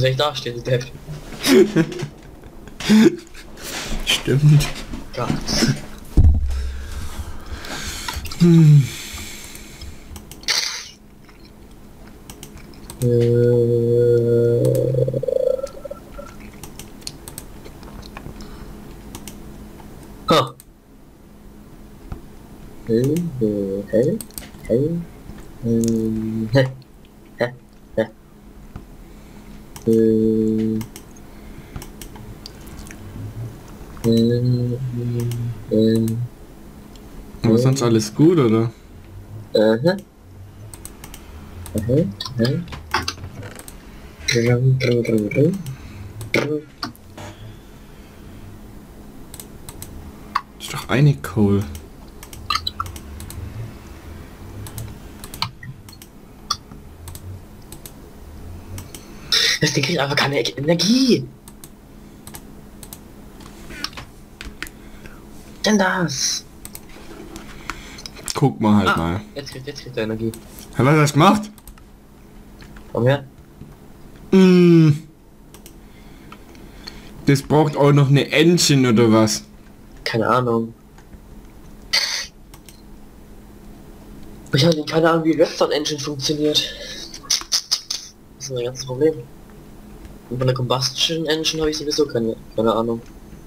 Soll ich da stehen, du Depp? Stimmt. Gott. Hm. Ha. Hey. Hä? Aber sonst alles gut, oder? Aha. Ist doch eine Coal. Das Ding kriegt einfach keine Energie. Denn das. Guck mal halt mal. Jetzt kriegt er Energie. Hat er das gemacht? Komm her. Das braucht auch noch eine Engine oder was? Keine Ahnung. Ich habe keine Ahnung, wie Redstone Engine funktioniert. Das ist ein ganzes Problem. Und von der Combustion Engine habe ich sowieso keine Ahnung.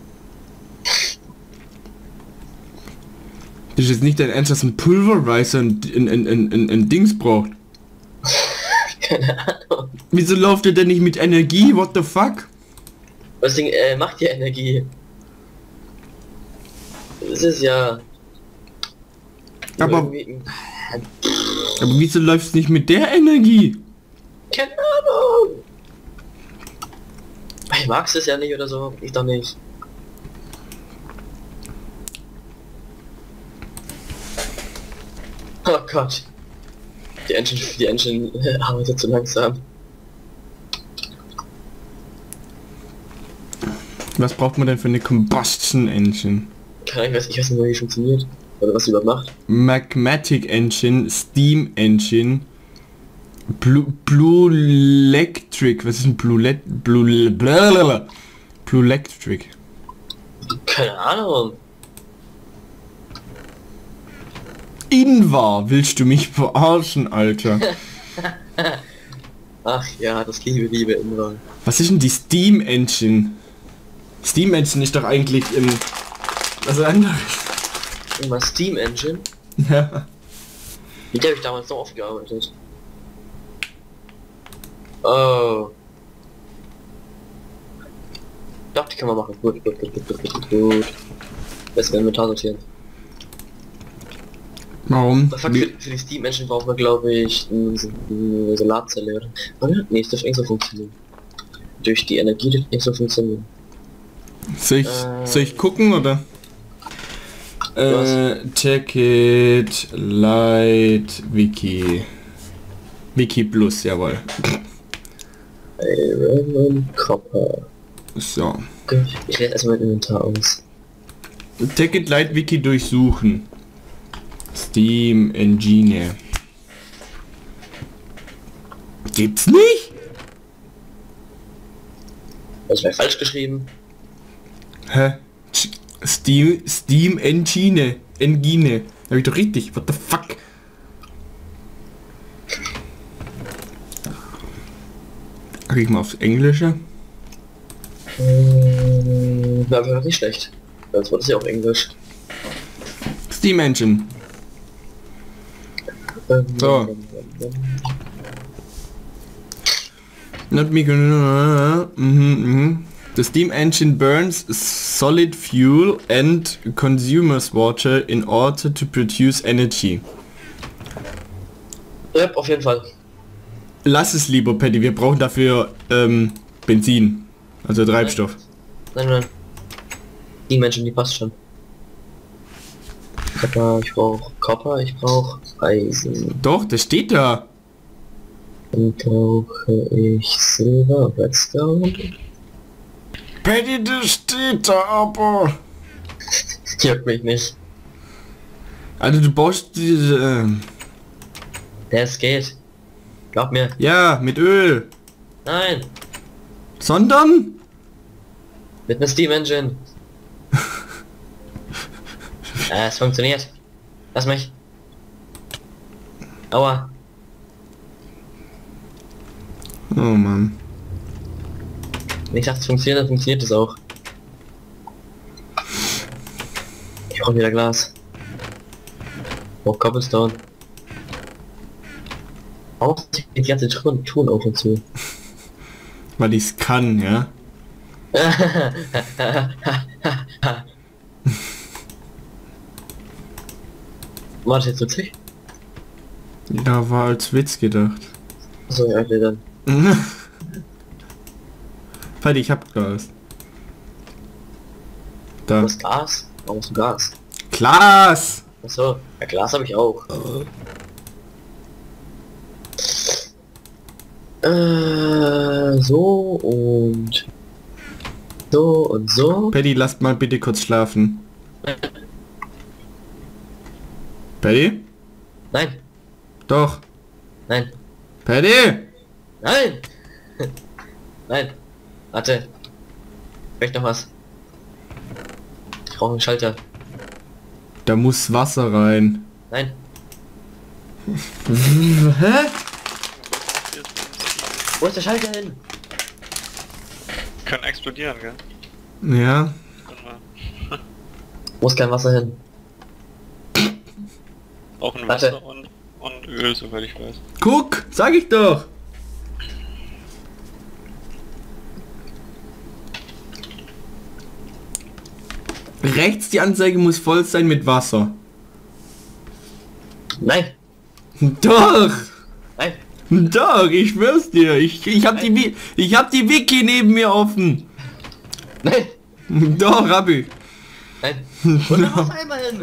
Das ist jetzt nicht dein Ernst, dass ein Pulverizer ein Dings braucht. Keine Ahnung. Wieso läuft der denn nicht mit Energie? What the fuck? Das Ding macht ja Energie. Das ist ja... Aber wieso läuft es nicht mit der Energie? Keine Ahnung. Ich mag's es ja nicht oder so. Ich doch nicht. Oh Gott. Die Engine arbeitet zu langsam. Was braucht man denn für eine Combustion Engine? Keine Ahnung, ich weiß nicht, wie die funktioniert. Oder was sie überhaupt macht. Magmatic Engine, Steam Engine, Blue Electric. Was ist ein Blue Electric? Keine Ahnung. Invar, willst du mich verarschen, Alter? Ach ja, das liebe immer. Was ist denn die Steam Engine? Steam Engine ist doch eigentlich was anderes. Immer Steam Engine. Ja. Wie habe ich damals so oft gearbeitet? Oh. Doch, die kann man machen. Gut. Besser Inventar sortieren. Warum? Für die Steam Engine braucht man, glaube ich, eine Solarzelle, oder? Nee, es dürfte nicht so funktionieren. Durch die Energie dürfte nicht so funktionieren. Soll ich gucken, oder? Ticket, Light, Wiki. Wiki Plus, jawohl. Iron und Copper. So. Gut, ich lese erstmal mein Inventar aus. Ticket, Light, Wiki durchsuchen. Steam Engine. Gibt's nicht? Das wäre falsch geschrieben. Hä? Steam Engine. Hab ich doch richtig. What the fuck? Guck ich mal aufs Englische. War nicht schlecht. Das war das ja auf Englisch. Steam Engine. So. Not me. The steam engine burns solid fuel and consumes water in order to produce energy. Ja, auf jeden Fall. Lass es lieber, Patty. Wir brauchen dafür Benzin. Also Treibstoff. Nein. Die Menschen, die passt schon. Ich brauche Copper, ich brauche Eisen. Doch, das steht da. Dann brauche ich Silber, Redstone. Patty, das steht da, aber... Juckt mich nicht. Also du brauchst diese... Es geht. Glaub mir. Ja, mit Öl. Nein. Sondern? Mit einer Steam Engine. Es funktioniert. Lass mich. Aua. Oh Mann. Wenn ich dachte, es funktioniert, dann funktioniert es auch. Ich brauche wieder Glas. Oh, Cobblestone. Warum zieht die ganze Ton auf und zu? Weil ich's kann, ja? War das jetzt witzig? Ja, war als Witz gedacht. Achso, ja, okay, dann. Paddy, ich hab Gas. Du Da. hast Gas? Warum hast du Gas? Glas! Achso, ja, Glas habe ich auch. So und so und so. Paddy, lasst mal bitte kurz schlafen. Paddy? Nein, Doch. nein, Paddy! nein! Nein. Warte. Ich möchte noch was. Ich brauche einen Schalter. Da muss Wasser rein. Nein. Hä? Wo ist der Schalter hin? Kann explodieren, gell? Ja. Warte mal. Wo ist kein Wasser hin? Auch ein Warte. Wasser und Öl, soweit ich weiß. Guck, sag ich doch. Rechts die Anzeige muss voll sein mit Wasser. Nein. Doch. Nein. Doch, ich schwör's dir. Ich hab ich hab die Wiki neben mir offen. Nein. Doch, hab ich. Nein. Wo ist der Wassereimer hin?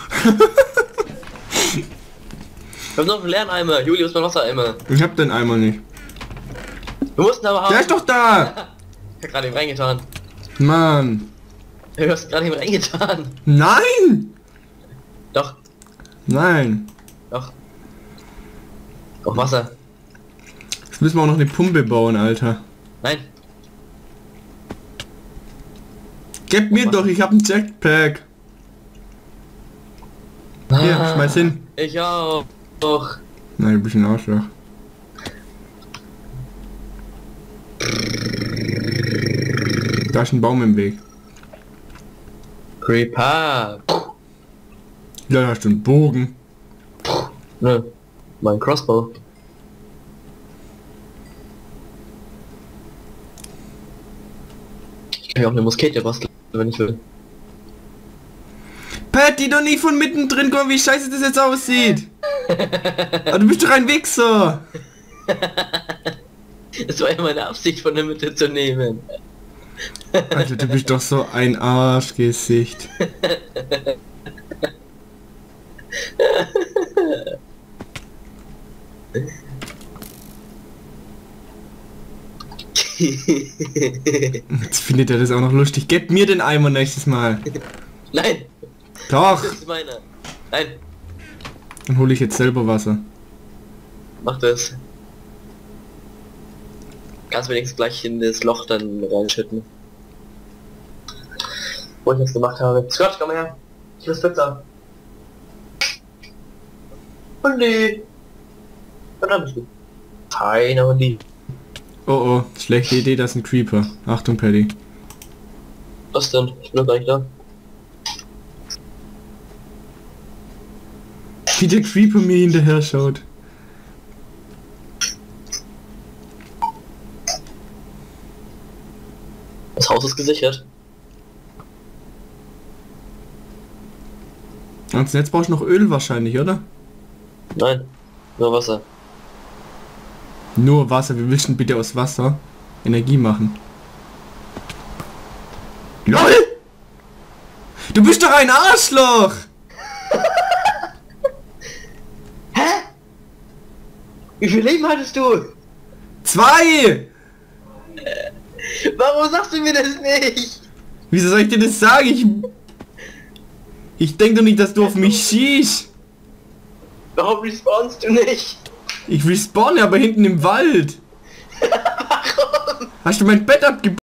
Ich hab noch einen leeren Eimer. Juli, wo ist mein Wassereimer? Ich hab den Eimer nicht. Du musst ihn aber haben. Der ist doch da. Ich hab gerade ihm reingetan. Mann. Du hast gerade ihm reingetan. Nein. Doch, Nein. doch. Auf Wasser. Jetzt müssen wir auch noch eine Pumpe bauen, Alter. Nein. Gib mir doch, ich hab ein Jetpack. Hier, schmeiß hin. Ich auch. Doch. Nein, du bist ein Arschloch. Da ist ein Baum im Weg. Creeper. Ja, da hast du einen Bogen. Ne. Mein Crossbow. Ich kann ja auch eine Muskete basteln, wenn ich will. Patty, doch nicht von mittendrin kommen, wie scheiße das jetzt aussieht. Aber du bist doch ein Wichser. Es war ja meine Absicht, von der Mitte zu nehmen. Alter, du bist doch so ein Arschgesicht. Jetzt findet er das auch noch lustig. Gib mir den Eimer nächstes Mal. Nein, Doch. das ist meiner. Nein, Dann hole ich jetzt selber Wasser. mach das. Kannst wenigstens gleich in das Loch dann reinschütten. Wo ich jetzt gemacht habe. Scott, komm her. Ich will Pizza. Hundi. Und dann bist du. Feiner Hundi. Oh oh, schlechte Idee, das ist ein Creeper. Achtung, Paddy. Was denn? Ich bin doch gar nicht da. Wie der Creeper mir hinterher schaut. Das Haus ist gesichert. Und jetzt brauchst du noch Öl wahrscheinlich, oder? Nein, nur Wasser. Nur Wasser, wie willst du denn bitte aus Wasser Energie machen? LOL! Du bist doch ein Arschloch! Wie viel Leben hattest du? 2! Warum sagst du mir das nicht? Wieso soll ich dir das sagen? Ich denke doch nicht, dass du auf mich schießt. Warum respawnst du nicht? Ich respawne aber hinten im Wald. Warum? Hast du mein Bett abgebaut?